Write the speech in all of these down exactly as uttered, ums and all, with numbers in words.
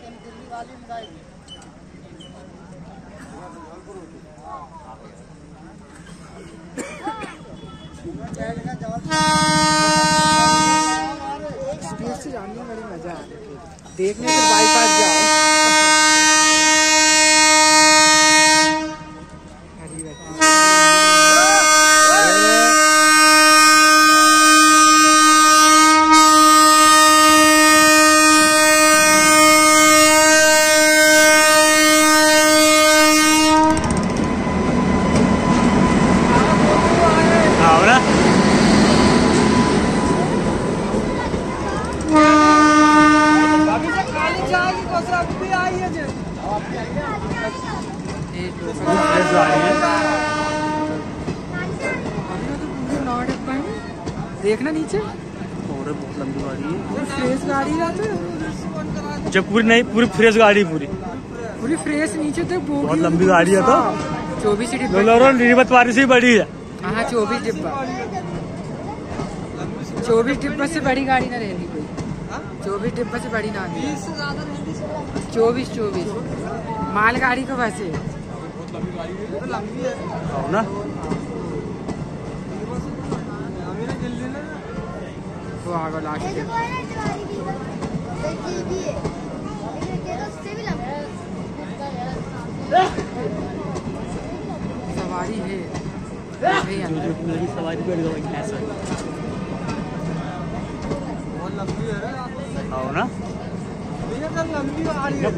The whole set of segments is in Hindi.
स्पीड से जाने में बड़ी मजा आ रही है। देखने से बाईपास जाओ। देखना नीचे और बहुत लंबी गाड़ी है, फ्रेश गाड़ी है। जब पूरी नहीं पूरी फ्रेश गाड़ी पूरी पूरी फ्रेश नीचे तक बहुत लंबी गाड़ी है। तो चौबीस डिब्बा से बड़ी है। हाँ चौबीस डिब्बा चौबीस डिब्बा से बड़ी गाड़ी ना रहती कोई। चौबीस डिब्बा से बड़ी ना चौबीस चौबीस माल गाड़ी को वैसे ना वो आगे लास्ट सवारी है मेरी सवारी ऐसा बहुत लंबी है ना लंबी गाड़ी है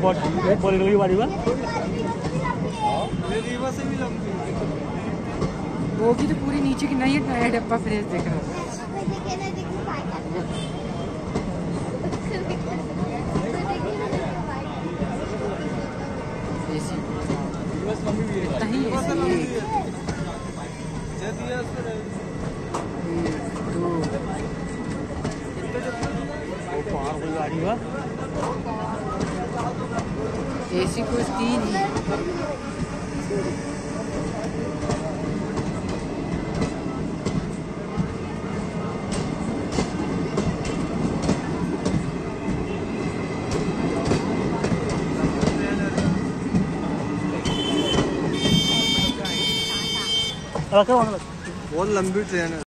वो की तो पूरी नीचे की नहीं है। नया डब्बा फ्रेश देख रहा है। एसी कुछ तीन ही बहुत लंबी ट्रेन है।